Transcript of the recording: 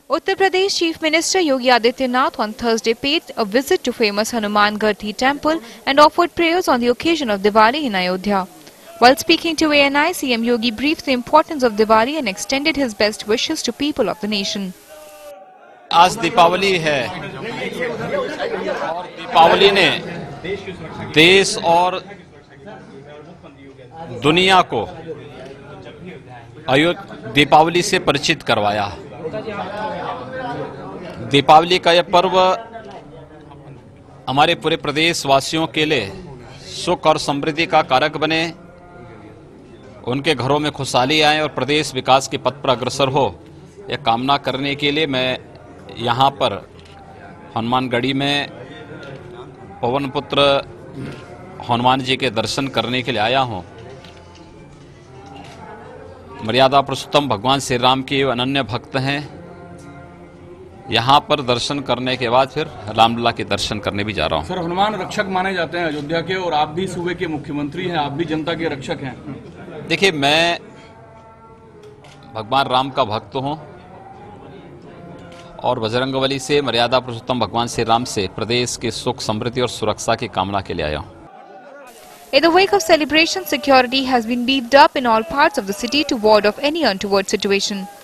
Uttar Pradesh Chief Minister Yogi Adityanath on Thursday paid a visit to famous Hanuman Garhi Temple and offered prayers on the occasion of Diwali in Ayodhya. While speaking to ANI, CM Yogi briefed the importance of Diwali and extended his best wishes to people of the nation. आज दीपावली है और दीपावली ने देश और दुनिया को दीपावली से परिचित करवाया। दीपावली का यह पर्व हमारे पूरे प्रदेश वासियों के लिए सुख और समृद्धि का कारक बने, उनके घरों में खुशहाली आए और प्रदेश विकास के पथ पर अग्रसर हो, यह कामना करने के लिए मैं यहाँ पर हनुमानगढ़ी में पवन पुत्र हनुमान जी के दर्शन करने के लिए आया हूँ। मर्यादा पुरुषोत्तम भगवान श्री राम के अनन्य भक्त हैं। यहाँ पर दर्शन करने के बाद फिर रामलला के दर्शन करने भी जा रहा हूँ। सर, हनुमान रक्षक माने जाते हैं अयोध्या के, और आप भी सूबे के मुख्यमंत्री हैं, आप भी जनता के रक्षक हैं। देखिए, मैं भगवान राम का भक्त हूँ और बजरंगबली से, मर्यादा पुरुषोत्तम भगवान श्री राम से प्रदेश की सुख समृद्धि और सुरक्षा की कामना के लिए आया हूँ। In the wake of celebration, security has been beefed up in all parts of the city to ward off any untoward situation.